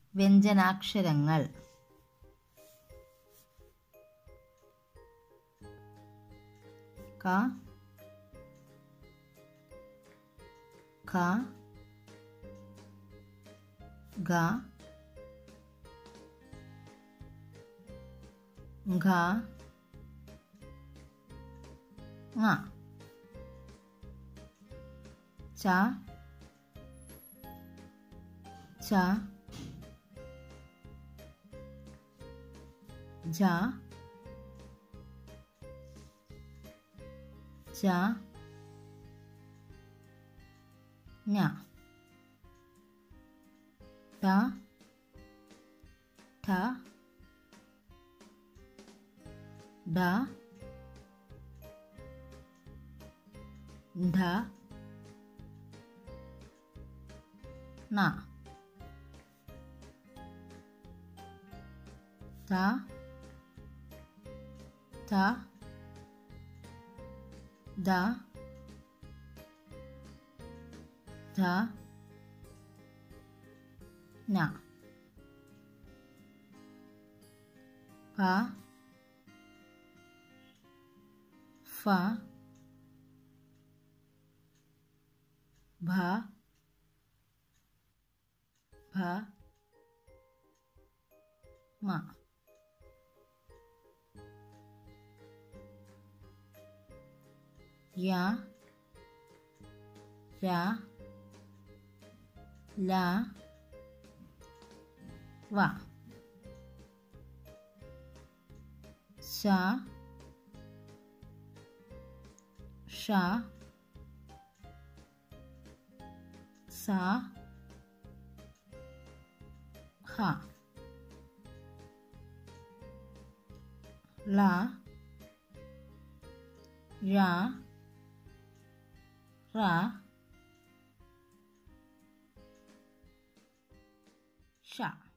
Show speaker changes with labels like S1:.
S1: വ്യഞ്ജനാക്ഷരങ്ങൾ. ക, ഖ, ഗ, ഘ, ങ, ച, ഛ, ജ, ജ, ഞ, ട, ഠ, ഡ, ഢ, ണ, ത, ഥ, ദ, ധ, ന, പ, ഫ, ഭ, ഭ, മ, യ, ര, ല, വ, ശ, ഷ, സ, ഹ, ള, ഴ, റ, ഷ.